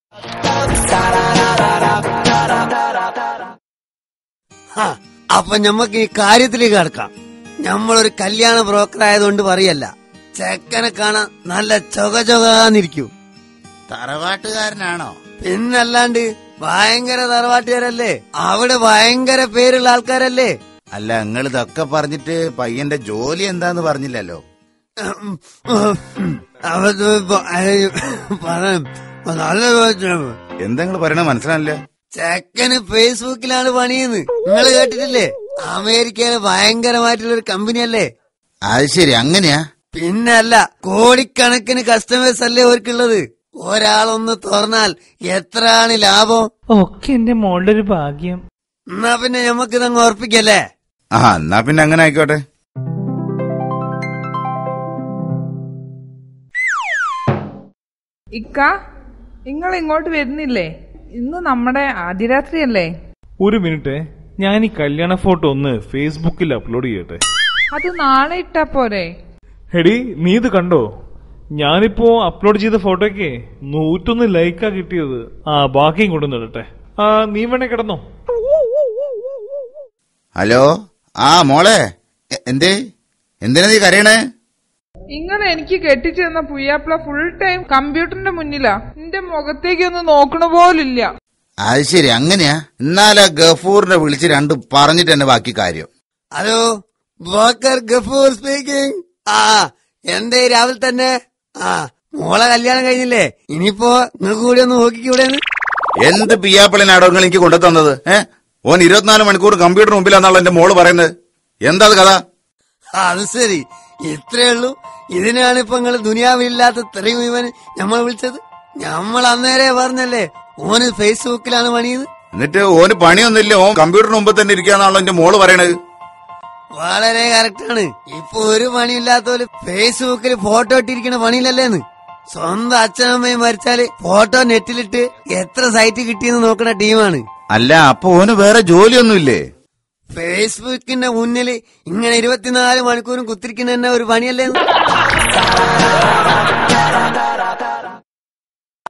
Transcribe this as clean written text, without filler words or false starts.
അപ്പൊ ഞമ്മക്ക് ഈ കാര്യത്തിലേക്ക് കടക്കാം. ഞമ്മളൊരു കല്യാണ ബ്രോക്കർ ആയതുകൊണ്ട് പറയല്ല, ചെക്കനെ കാണാൻ നല്ല ചൊകചൊകാന്നിരിക്കും. തറവാട്ടുകാരനാണോ? പിന്നല്ലാണ്ട് ഭയങ്കര തറവാട്ടുകാരല്ലേ, അവിടെ ഭയങ്കര പേരുള്ള ആൾക്കാരല്ലേ. അല്ല, നിങ്ങൾ ഇതൊക്കെ പറഞ്ഞിട്ട് പയ്യന്റെ ജോലി എന്താന്ന് പറഞ്ഞില്ലല്ലോ. എന്താ നിങ്ങൾ പറയണ മനസ്സിലാവില്ല. ചെക്കന് ഫേസ്ബുക്കിലാണ് പണിയെന്ന് നിങ്ങൾ കേട്ടിട്ടില്ലേ? അമേരിക്കയിലെ ഭയങ്കരമായിട്ടുള്ളൊരു കമ്പനിയല്ലേ. അത് ശരി, അങ്ങനെയാ? പിന്നല്ല, കോടിക്കണക്കിന് കസ്റ്റമേഴ്സ് അല്ലേ അവർക്കുള്ളത്. ഒരാളൊന്ന് തുറന്നാൽ എത്രയാണ് ലാഭം? ഒക്കെ എന്റെ മോളുടെ ഒരു ഭാഗ്യം. എന്നാ പിന്നെ ഞമ്മക്കിതങ്ങ് ഉറപ്പിക്കല്ലേ? എന്നാ പിന്നെ അങ്ങനെ ആയിക്കോട്ടെ. ഇക്ക, നിങ്ങൾ ഇങ്ങോട്ട് വരുന്നില്ലേ? ഇന്ന് നമ്മുടെ ആദ്യരാത്രിയല്ലേ? ഒരു മിനിറ്റ്, ഞാൻ ഈ കല്യാണ ഫോട്ടോ ഒന്ന് ഫേസ്ബുക്കിൽ അപ്ലോഡ് ചെയ്യട്ടെ. അത് നാളെ ഇട്ടാ പോരെ? എടി, നീ ഇത് കണ്ടോ? ഞാനിപ്പോ അപ്ലോഡ് ചെയ്ത ഫോട്ടോയ്ക്ക് 101 ലൈക്കാ കിട്ടിയത്. ബാക്കിയും കൊണ്ടുവന്നിടട്ടെ. നീ വേണേ കിടന്നോ. ഹലോ, മോളെ, എന്തിനാ നീ കരയണേ? ഇങ്ങനെ എനിക്ക് കെട്ടിച്ചു തന്ന പുയ്യാപ്പിള ഫുൾ ടൈം കമ്പ്യൂട്ടറിന്റെ മുന്നിലാ. എന്റെ മുഖത്തേക്ക് ഒന്ന് നോക്കണ പോലില്ല. അത് ശരി, അങ്ങനെയാ? എന്നാലാ ഗഫൂറിനെ വിളിച്ച് രണ്ടും പറഞ്ഞിട്ട് തന്നെ ബാക്കി കാര്യം. Hello, broker Gafoor speaking. എന്തേ രാവിലെ തന്നെ? മോളെ കല്യാണം കഴിഞ്ഞില്ലേ? ഇനിയിപ്പോ നിങ്ങൾക്ക് കൂടി ഒന്ന് നോക്കിക്കൂടെ? എന്ത് പിയ്യാപ്പിളിനാടോ നിങ്ങൾ എനിക്ക് കൊണ്ടു തന്നത്? ഓൻ 24 മണിക്കൂർ കമ്പ്യൂട്ടർ മുമ്പിലാന്നാണല്ലോ എന്റെ മോള് പറയുന്നത്. എന്താ കഥ? അത് ശരി, ഇത്രേ ഉള്ളൂ. ഇതിനാണ് ഇപ്പൊ നിങ്ങൾ ദുനിയാവില്ലാത്ത ഇത്രയും ഇവൻ നമ്മൾ വിളിച്ചത്. നമ്മൾ അന്നേരെ പറഞ്ഞല്ലേ ഓന് ഫേസ്ബുക്കിലാണ് പണിയത്. എന്നിട്ട് ഓന് പണിയൊന്നുമില്ല, ഓൻ കമ്പ്യൂട്ടറിന് മുമ്പ് തന്നെ ഇരിക്കാന്നാണല്ലോ എന്റെ മോള് പറയണത്. വളരെ കറക്റ്റാണ്. ഇപ്പൊ ഒരു പണിയില്ലാത്തോല് ഫേസ്ബുക്കിൽ ഫോട്ടോ ഇട്ടിരിക്കണ പണിയില്ലല്ലേന്ന്. സ്വന്തം അച്ഛനമ്മയും മരിച്ചാല് ഫോട്ടോ നെറ്റിലിട്ട് എത്ര സൈറ്റ് കിട്ടിയെന്ന് നോക്കണ ടീമാണ്. അല്ല, അപ്പൊ ഓന് വേറെ ജോലിയൊന്നുമില്ലേ? ഫേസ്ബുക്കിന്റെ മുന്നിൽ ഇങ്ങനെ 24 മണിക്കൂറും കുത്തിരിക്കുന്ന തന്നെ ഒരു പണിയല്ലേന്ന്.